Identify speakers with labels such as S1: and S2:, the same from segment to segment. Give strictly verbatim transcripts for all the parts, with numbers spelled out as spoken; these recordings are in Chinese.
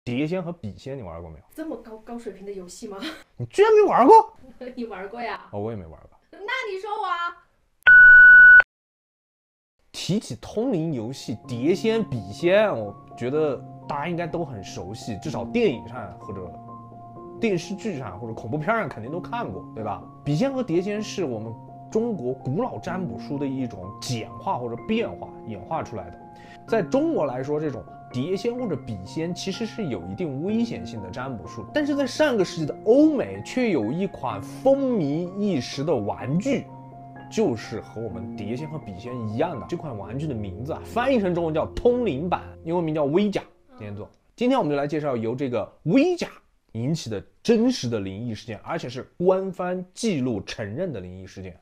S1: 碟仙和笔仙你玩过没有？
S2: 这么高高水平的游戏吗？
S1: 你居然没玩过？
S2: 你玩过呀？
S1: 哦，我也没玩过。
S2: 那你说我啊？
S1: 提起通灵游戏碟仙、笔仙，我觉得大家应该都很熟悉，至少电影上或者电视剧上或者恐怖片上肯定都看过，对吧？笔仙和碟仙是我们中国古老占卜术的一种简化或者变化演化出来的。在中国来说，这种碟仙或者笔仙其实是有一定危险性的占卜术，但是在上个世纪的欧美却有一款风靡一时的玩具，就是和我们碟仙和笔仙一样的。这款玩具的名字啊，翻译成中文叫通灵板，英文名叫微甲。今天做，今天我们就来介绍由这个微甲引起的真实的灵异事件，而且是官方记录承认的灵异事件。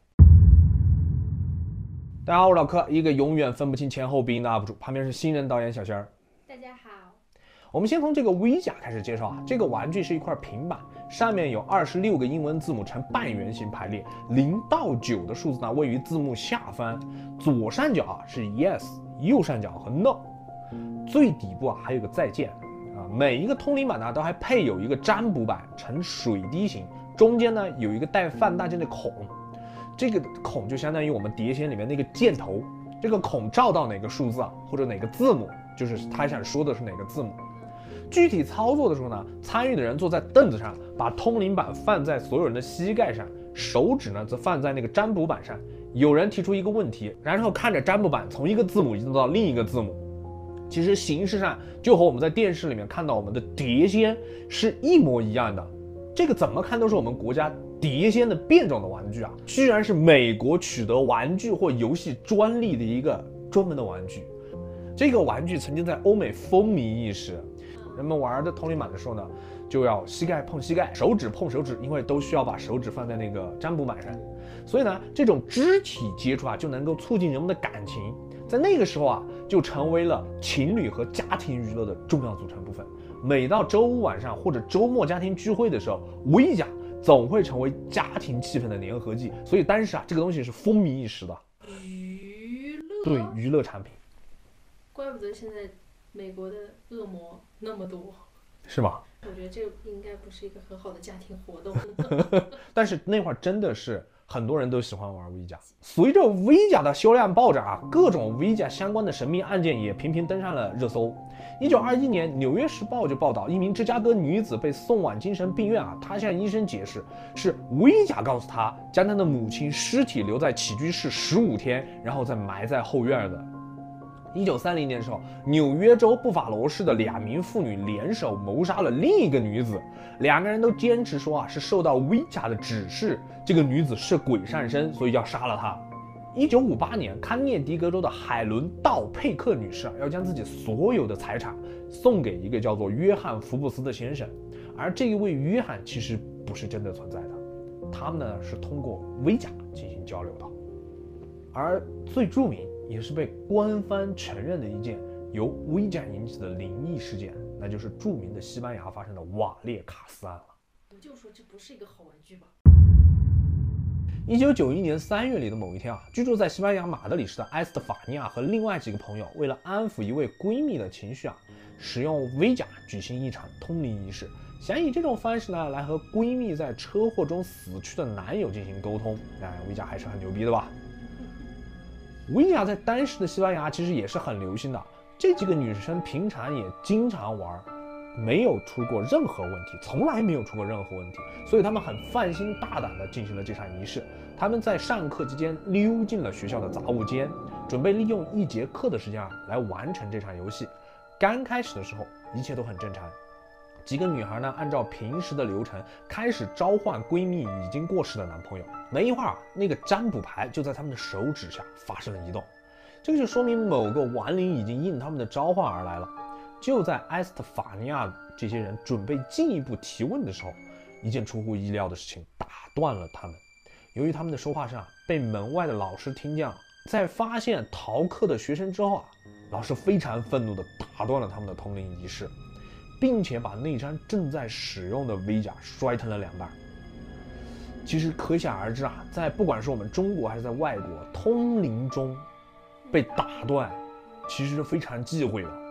S1: 大家好，我是老柯，一个永远分不清前后鼻音的 U P 主，旁边是新人导演小仙儿。
S2: 大家好。
S1: 我们先从这个微甲开始介绍啊，这个玩具是一块平板，上面有二十六个英文字母呈半圆形排列，零到九的数字呢位于字幕下方，左上角啊是 yes， 右上角和 no， 最底部啊还有个再见啊。每一个通灵板呢都还配有一个占卜板，呈水滴形，中间呢有一个带放大镜的孔。这个孔就相当于我们碟仙里面那个箭头，这个孔照到哪个数字啊，或者哪个字母，就是他想说的是哪个字母。具体操作的时候呢，参与的人坐在凳子上，把通灵板放在所有人的膝盖上，手指呢则放在那个占卜板上。有人提出一个问题，然后看着占卜板从一个字母移动到另一个字母，其实形式上就和我们在电视里面看到我们的碟仙是一模一样的。这个怎么看都是我们国家碟仙的变种的玩具啊，居然是美国取得玩具或游戏专利的一个专门的玩具。这个玩具曾经在欧美风靡一时，人们玩的通灵板的时候呢，就要膝盖碰膝盖，手指碰手指，因为都需要把手指放在那个占卜板上，所以呢，这种肢体接触啊，就能够促进人们的感情，在那个时候啊，就成为了情侣和家庭娱乐的重要组成部分。每到周五晚上或者周末家庭聚会的时候，微甲总会成为家庭气氛的粘合剂，所以当时啊，这个东西是风靡一时的。
S2: 娱乐？
S1: 对，娱乐产品。
S2: 怪不得现在美国的恶魔那么多，
S1: 是吗？
S2: 我觉得这应该不是一个很好的家庭活动。
S1: 但是那会儿真的是很多人都喜欢玩微甲。随着微甲的销量暴涨啊，各种微甲相关的神秘案件也频频登上了热搜。一九二一年，《纽约时报》就报道，一名芝加哥女子被送往精神病院啊，她向医生解释，是微甲告诉她将她的母亲尸体留在起居室十五天，然后再埋在后院的。一九三零年的时候，纽约州布法罗市的两名妇女联手谋杀了另一个女子，两个人都坚持说啊是受到微甲的指示，这个女子是鬼上身，所以要杀了她。一九五八年，康涅狄格州的海伦道佩克女士啊，要将自己所有的财产送给一个叫做约翰福布斯的先生，而这一位约翰其实不是真的存在的，他们呢是通过微甲进行交流的。而最著名也是被官方承认的一件由微甲引起的灵异事件，那就是著名的西班牙发生的瓦列卡斯案了。
S2: 我就说这不是一个好玩具吧。
S1: 一九九一年三月里的某一天啊，居住在西班牙马德里市的埃斯特法尼亚和另外几个朋友，为了安抚一位闺蜜的情绪啊，使用微甲举行一场通灵仪式，想以这种方式呢来和闺蜜在车祸中死去的男友进行沟通。那微甲还是很牛逼的吧？微甲在当时的西班牙其实也是很流行的，这几个女生平常也经常玩，没有出过任何问题，从来没有出过任何问题，所以他们很放心大胆地进行了这场仪式。他们在上课期间溜进了学校的杂物间，准备利用一节课的时间啊来完成这场游戏。刚开始的时候一切都很正常，几个女孩呢按照平时的流程开始召唤闺蜜已经过世的男朋友。没一会儿啊，那个占卜牌就在他们的手指下发生了移动，这个就说明某个亡灵已经应他们的召唤而来了。就在埃斯特法尼亚这些人准备进一步提问的时候，一件出乎意料的事情打断了他们。由于他们的说话声啊被门外的老师听见了，在发现逃课的学生之后啊，老师非常愤怒地打断了他们的通灵仪式，并且把那张正在使用的微甲摔成了两半。其实可想而知啊，在不管是我们中国还是在外国，通灵中被打断其实是非常忌讳的，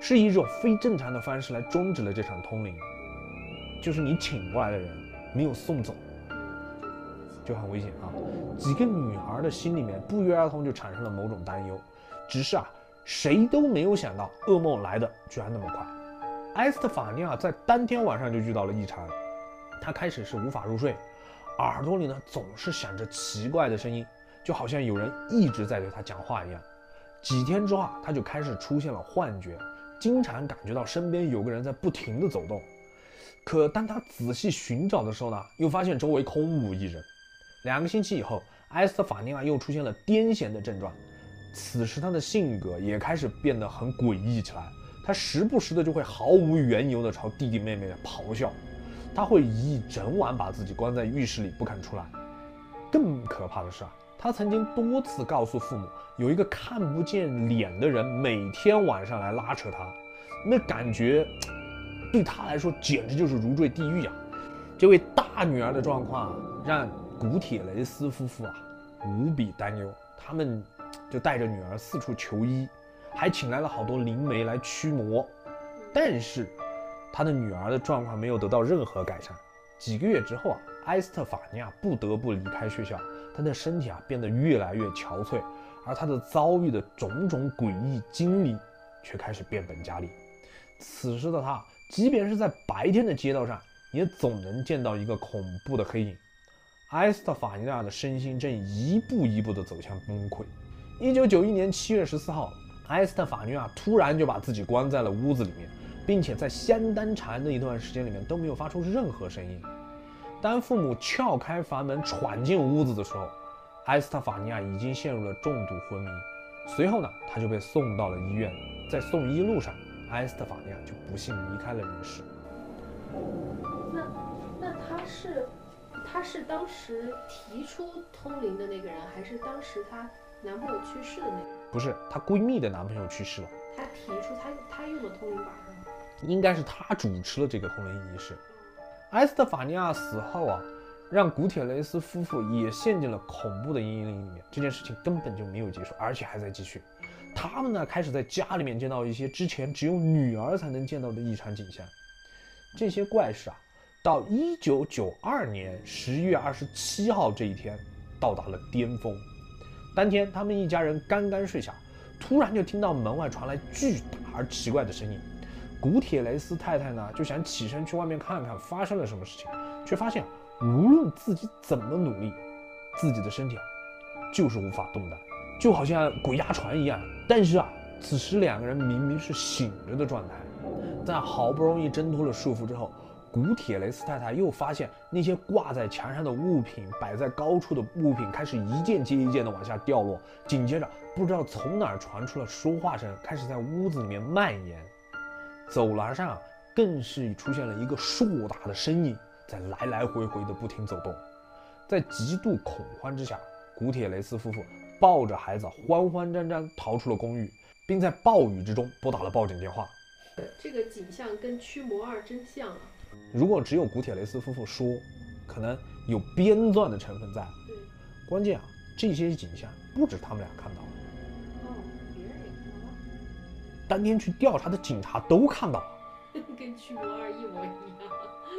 S1: 是以一种非正常的方式来终止了这场通灵，就是你请过来的人没有送走，就很危险啊！几个女孩的心里面不约而同就产生了某种担忧，只是啊，谁都没有想到噩梦来的居然那么快。埃斯特法尼亚在当天晚上就遇到了异常，她开始是无法入睡，耳朵里呢总是响着奇怪的声音，就好像有人一直在对她讲话一样。几天之后啊，她就开始出现了幻觉，经常感觉到身边有个人在不停地走动。可当她仔细寻找的时候呢，又发现周围空无一人。两个星期以后，埃斯特法尼亚又出现了癫痫的症状，此时她的性格也开始变得很诡异起来。她时不时的就会毫无缘由的朝弟弟妹妹咆哮，她会一整晚把自己关在浴室里不肯出来。更可怕的是啊，她曾经多次告诉父母，有一个看不见脸的人每天晚上来拉扯她，那感觉对她来说简直就是如坠地狱啊！这位大女儿的状况啊，让古铁雷斯夫妇啊无比担忧，他们就带着女儿四处求医，还请来了好多灵媒来驱魔。但是他的女儿的状况没有得到任何改善。几个月之后啊，埃斯特法尼亚不得不离开学校，她的身体啊变得越来越憔悴，而她的遭遇的种种诡异经历却开始变本加厉。此时的她，即便是在白天的街道上，也总能见到一个恐怖的黑影。埃斯特法尼亚的身心正一步一步地走向崩溃。一九九一年七月十四号，埃斯特法尼亚突然就把自己关在了屋子里面，并且在相当长的一段时间里面都没有发出任何声音。当父母撬开房门闯进屋子的时候，埃斯特法尼亚已经陷入了重度昏迷。随后呢，他就被送到了医院。在送医路上，埃斯特法尼亚就不幸离开了人世。
S2: 那那他是他是当时提出通灵的那个人，还是当时她男朋友去世的那个人？
S1: 不是，她闺蜜的男朋友去世了。
S2: 她提出她她用的通灵法是吗？
S1: 应该是她主持了这个通灵仪式。埃斯特法尼亚死后啊，让古铁雷斯夫妇也陷进了恐怖的阴影里面。这件事情根本就没有结束，而且还在继续。他们呢，开始在家里面见到一些之前只有女儿才能见到的异常景象。这些怪事啊，到一九九二年十一月二十七号这一天到达了巅峰。当天，他们一家人刚刚睡下，突然就听到门外传来巨大而奇怪的声音。古铁雷斯太太呢，就想起身去外面看看发生了什么事情，却发现无论自己怎么努力，自己的身体啊，就是无法动弹，就好像鬼压床一样。但是啊，此时两个人明明是醒着的状态。在好不容易挣脱了束缚之后，古铁雷斯太太又发现那些挂在墙上的物品，摆在高处的物品开始一件接一件的往下掉落。紧接着，不知道从哪儿传出了说话声，开始在屋子里面蔓延。走廊上更是出现了一个硕大的身影，在来来回回的不停走动。在极度恐慌之下，古铁雷斯夫妇抱着孩子慌慌张张逃出了公寓，并在暴雨之中拨打了报警电话。
S2: 这个景象跟驱魔二真像啊！
S1: 如果只有古铁雷斯夫妇说，可能有编撰的成分在。
S2: 对，
S1: 关键啊，这些景象不止他们俩看到了，
S2: 哦，别人也看到了，
S1: 当天去调查的警察都看到了。
S2: 跟驱魔二一模一样。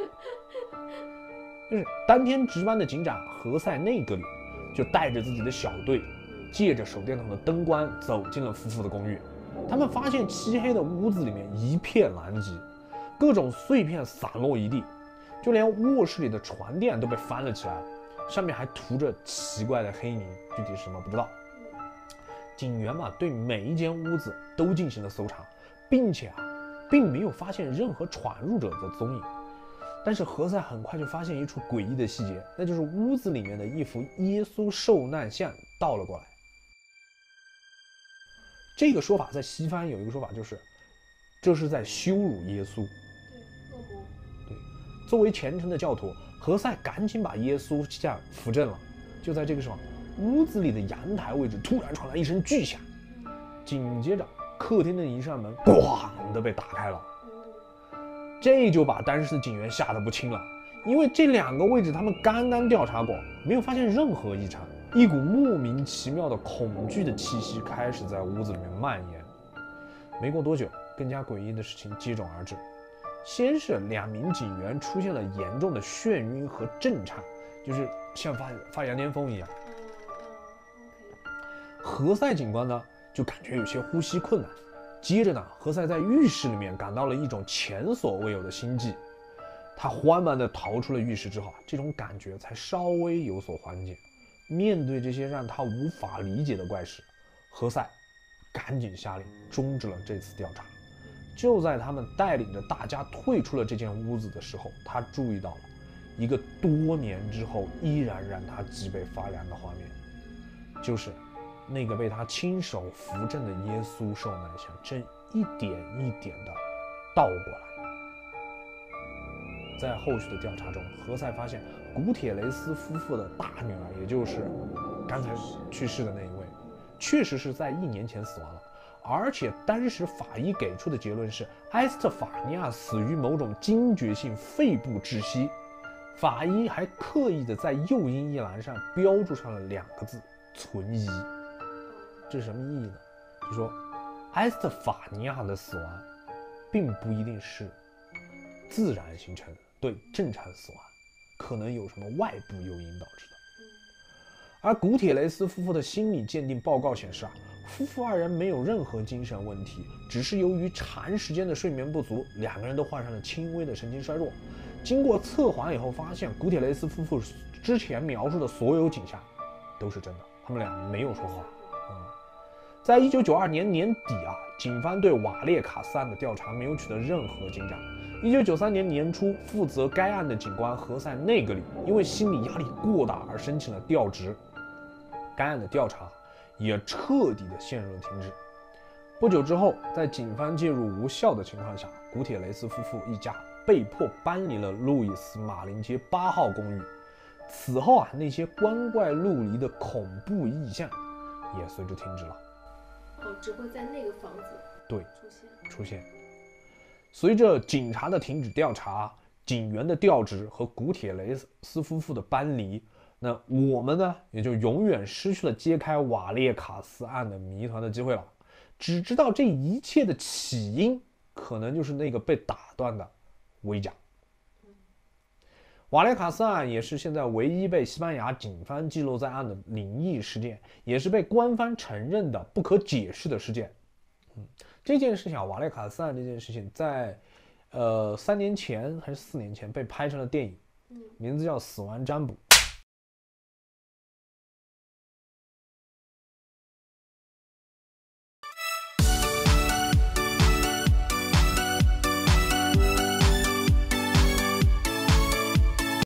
S1: 就是当天值班的警长何塞内格里就带着自己的小队，借着手电筒的灯光走进了夫妇的公寓。他们发现漆黑的屋子里面一片狼藉，各种碎片散落一地，就连卧室里的床垫都被翻了起来，上面还涂着奇怪的黑泥，具体是什么不知道。警员嘛，对每一间屋子都进行了搜查，并且啊，并没有发现任何闯入者的踪影。但是何塞很快就发现一处诡异的细节，那就是屋子里面的一幅耶稣受难像倒了过来。这个说法在西方有一个说法，就是这是在羞辱耶稣。
S2: 对，恶魔。
S1: 对，作为虔诚的教徒，何塞赶紧把耶稣像扶正了。就在这个时候，屋子里的阳台位置突然传来一声巨响，紧接着客厅的一扇门咣的被打开了。这就把当时的警员吓得不轻了，因为这两个位置他们刚刚调查过，没有发现任何异常。一股莫名其妙的恐惧的气息开始在屋子里面蔓延。没过多久， 更加诡异的事情接踵而至。先是两名警员出现了严重的眩晕和震颤，就是像发发羊癫疯一样。何塞警官呢，就感觉有些呼吸困难。接着呢，何塞在浴室里面感到了一种前所未有的心悸。他缓慢地逃出了浴室之后啊，这种感觉才稍微有所缓解。面对这些让他无法理解的怪事，何塞赶紧下令终止了这次调查。就在他们带领着大家退出了这间屋子的时候，他注意到了一个多年之后依然让他脊背发凉的画面，就是那个被他亲手扶正的耶稣受难像正一点一点地倒过来。在后续的调查中，何塞发现古铁雷斯夫妇的大女儿，也就是刚才去世的那一位，确实是在一年前死亡了。而且当时法医给出的结论是埃斯特法尼亚死于某种惊厥性肺部窒息。法医还刻意的在诱因一栏上标注上了两个字存疑。这是什么意义呢？就说埃斯特法尼亚的死亡并不一定是自然形成的，对，正常死亡可能有什么外部诱因导致的。而古铁雷斯夫妇的心理鉴定报告显示啊，夫妇二人没有任何精神问题，只是由于长时间的睡眠不足，两个人都患上了轻微的神经衰弱。经过测谎以后，发现古铁雷斯夫妇之前描述的所有景象都是真的，他们俩没有说谎。嗯，在一九九二年年底啊，警方对瓦列卡斯案的调查没有取得任何进展。一九九三年年初，负责该案的警官何塞内格里因为心理压力过大而申请了调职，该案的调查也彻底的陷入了停滞。不久之后，在警方介入无效的情况下，古铁雷斯夫妇一家被迫搬离了路易斯马林街八号公寓。此后啊，那些光怪陆离的恐怖异象也随之停止了。
S2: 哦，只会在那个房子
S1: 对
S2: 出现
S1: 出现。随着警察的停止调查、警员的调职和古铁雷斯夫妇的搬离，那我们呢也就永远失去了揭开瓦列卡斯案的谜团的机会了。只知道这一切的起因可能就是那个被打断的围甲。瓦列卡斯案也是现在唯一被西班牙警方记录在案的灵异事件，也是被官方承认的不可解释的事件。嗯，这件事情啊，瓦列卡斯案这件事情在呃三年前还是四年前被拍成了电影，名字叫《死亡占卜》。